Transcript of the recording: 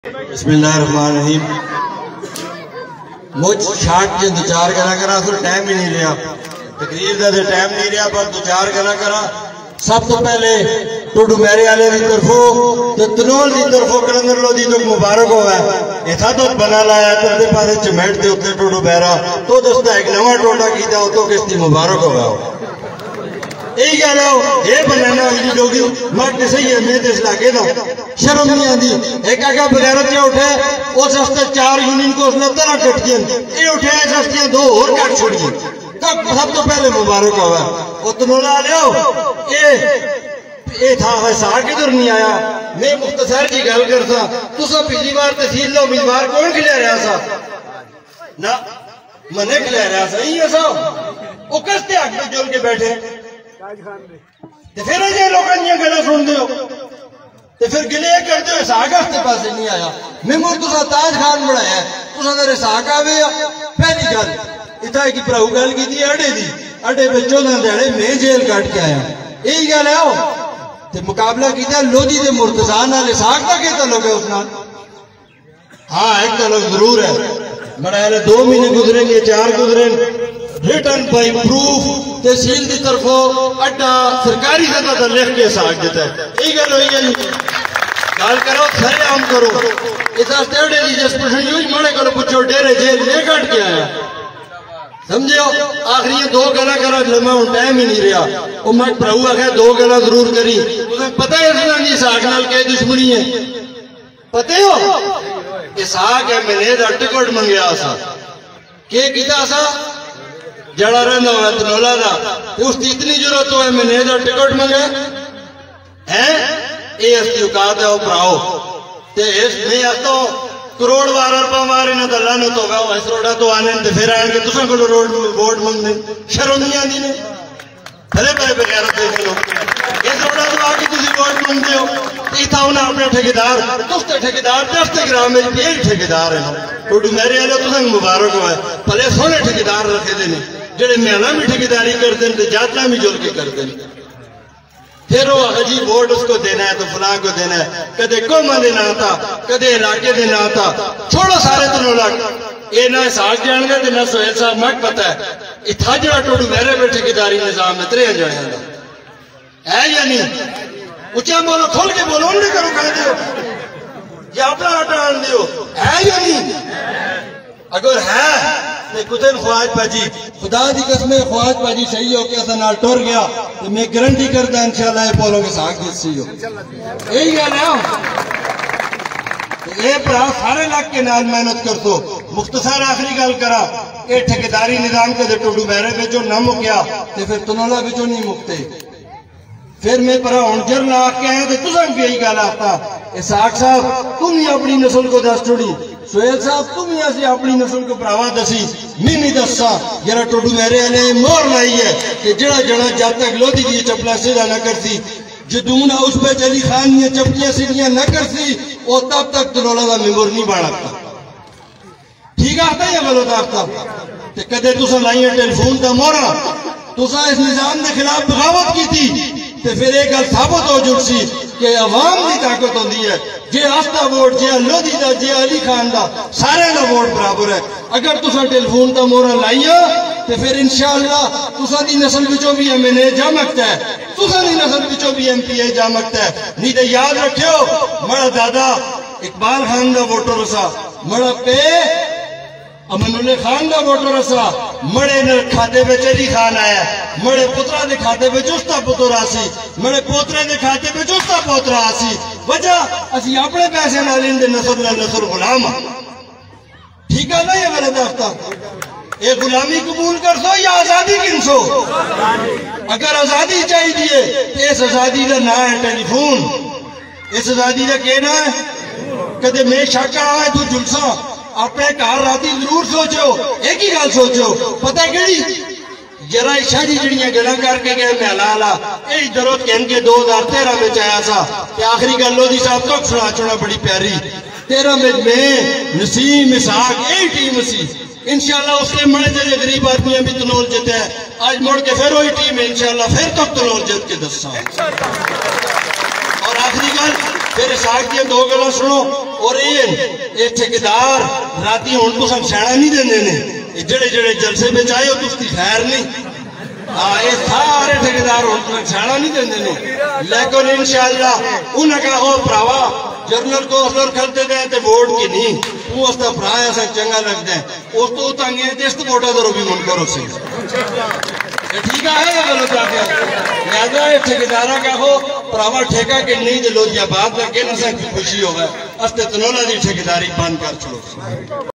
बिस्मिल्लाहिर्रहमानिर्रहीम। मुझ शार्ट के दो चार गला करा तो टाइम ही नहीं रहा, तकरीर का तो टाइम नहीं रहा, पर दो चार गला करा। सब तो पहले टुडू मेरे वाले की तरफों तो तनोल की तरफों कलंदर लोधी तो मुबारक हुआ है। इथा तो बना लाया तेरे पास चमेट के उत्ते टुडू बहरा तो दोस्ता एक नवा टोटा किया तो किसकी मुबारक हुआ यही कह रहा हो ये बनाना लोगी मत सही है। मैं तो लागे ना शर्म नहीं आती। एक आगा बगैरत क्या उठे उस हस्ते 4 यूनियन को उसने तरह कट गए, ये उठे इस हस्ते 2 और कट छोड़िए। तब सब तो पहले मुबारक हुआ वो तनोला लियो ये था वैसा किधर नहीं आया। मैं मुख्तसर की गल करता तुसा पिछली बार तहसील का उम्मीदवार कौन खिला रहा सा ना मने खिला रहा सा ही ऐसा वो कसते हक में जुल के बैठे फिर अजे लोग गल सुनते हो तो फिर गिले करते हो साग हफ्ते पास नहीं आया। मैं मुझ तुसा ताज खान बनाया तुसा मेरे साग आवे पहली गल इतना की भराऊ गल की अड्डे की अड्डे में 14 दिहाड़े मैं जेल कट के आया यही गल है वो मुकाबला किया लोधी के मुर्तजा नाल साग का क्या तल्लुक है उस नाल? हाँ एक तल्लुक जरूर है। बड़ा 2 महीने गुजरेंगे 4 गुजरे रिटर्न बाई प्रूफ तहसील की तरफों अड्डा सरकारी जगह का लिख के साग देता है। यही गल हुई है गल करो सरे आम करो इस प्रश्न यूज मड़े करो पूछो डेरे जेल में कट के आया समझो। आखिरी 2 गला करा लम्बा हूं टाइम ही नहीं रहा वो मैं प्रभु आखिर 2 गला जरूर करी। तुम्हें पता है साग नाल क्या दुश्मनी है पते हो? ये साग है मैंने टिकट मंगया सा के किया सा जड़ा रहा हुआ तनोला का उसकी इतनी जरूरत हो मैंने टिकट मंगे है ये असली औकात है भराओ तो करोड़ बार रुपया मारे ना दल्ला ने तो इस रोडा तो आने फिर आएंगे तुसा को रोड वोट मंगने शर्म नहीं आती ने भले भाई बगैर देख लो इस रोडा तो आके तुम वोट मंगते हो इतना उन्हें अपने ठेकेदार तुस्ते ठेकेदार 10 ग्राम में एक ठेकेदार है टोडू मेरे वाले तुसा मुबारक हो भले सोने ठेकेदार रखे देने जेडे मेहना भी ठेकेदारी करते हैं जातना भी जुल के करते हैं। फिर वो अजी वोट उसको देना है तो फलां को देना है कदे कौमा दे ना था कदे इलाके दे ना था छोड़ो सारे तनोला ये ना साग जान गए ना सोहेल साहब मत पता है इतना जरा टोडू मेरे पे ठेकेदारी निजाम में 3 जने है या नहीं? उच्चा बोलो खोल के बोलो नहीं करो कह दो या अपना आटा आन दो है या नहीं? अगर है तो कुतन ख्वाज पाजी खुदा की कसम ख्वाज पाजी सही हो के नाल टुर गया तो मैं गारंटी करता इंशाल्लाह ये बोलोगे साग सी हो यही गल है। ये भरा सारे इलाके नाल मेहनत कर दो। मुख्तसर आखिरी गल करा ये ठेकेदारी निजाम के टोडू मेरे बिचों न मुक्या तो फिर तनोला बिचों नहीं मुकते। फिर मैं पर जर ला के आया तो तुम भी यही गल आता साग साहब तुम ही अपनी नस्ल को दस छोड़ी सोहेल साहब तुम ही ऐसी अपनी नस्ल को भरावा दसी मैं दसा जरा टोडू मेरे ने मोहर लाई है कि जड़ा जड़ा जब तक लोधी की चपला सीधा न करती जदून उस पे अली खान ने चपलियां सीढ़ियां न करती वो तब तक तनोला का मेंबर नहीं बनता। ठीक आता है गलत आता कदे तुसा लाई टेलीफोन का मोहरा तुसा इस निजाम के खिलाफ बगावत की थी तो फिर एक गल साबित हो जुड़सी कि अवाम की ताकत होती है जे आस्था वोट जे लोधी का जे अली खान का सारे का वोट बराबर है। अगर तुसा टेलीफोन का मोहरा लाइया तो फिर इंशाअल्लाह तुसा दी नस्ल विचों भी MNA जा सकता है तुसा दी नस्ल विचों भी MPA जा सकता है। नहीं तो याद रखियो मड़ा दादा इकबाल खान का वोटर सा मड़ा पे अमनुल्लाह खान का वोटर असा मड़े खाते में अली खान आया मड़े पुत्रा के खाते में उसका पुत्र आसी मड़े पोतरे के खाते में उसका पोतरा आसी वजह असि अपने पैसे ना लेंदे नस्ल गुलाम। ठीक है ना ये गलत हफ्ता ये गुलामी कबूल कर सो या आजादी गिन सो? अगर आजादी चाहिए तो इस आजादी का ना है टेलीफोन इस आजादी का कहना है कदे मैं शक आए तू जुलसा अपने घर राती जरूर सोचो एक ही गल सोचो पता कि जरा शादी जड़िया गल करके गए महला यही जरूरत कह के 2013 में आया था आखिरी गल लोधी साहब तो सुना चुना बड़ी प्यारी 13 में मैं नसीम इसहाक यही टीम सी इंशाल्लाह उसके मरे जरे गरीब आदमी भी तनोल जीते है आज मुड़ के फिर वही टीम है इंशाल्लाह फिर तो तनोल जीत के दसा। और आखिरी गल फिर साग दी 2 गल्लां सुनो और ये ठेकेदार राती हुण तुस सैना नहीं देंदे ने जेड़े जेड़े जलसे में आए हो तुसकी खैर नहीं। हाँ ये सारे ठेकेदार हुण तुस सैना नहीं देंदे ने लेकिन इंशाअल्लाह उन्हें कहा हो भरावा जनरल कौंसलर खलते दे ते वोट की नहीं तू उसका भरा असा चंगा लगता है उस तो तंगे इस वोटा दरो भी मुनकर हो सी ठीक है या गलत आके लिहाजा ठेकेदारा का हो भरावा ठेका के नहीं दिलो या बात लगे ना खुशी होगा अस्ते तनोला की ठेकेदारी बंद कर छोड़ो।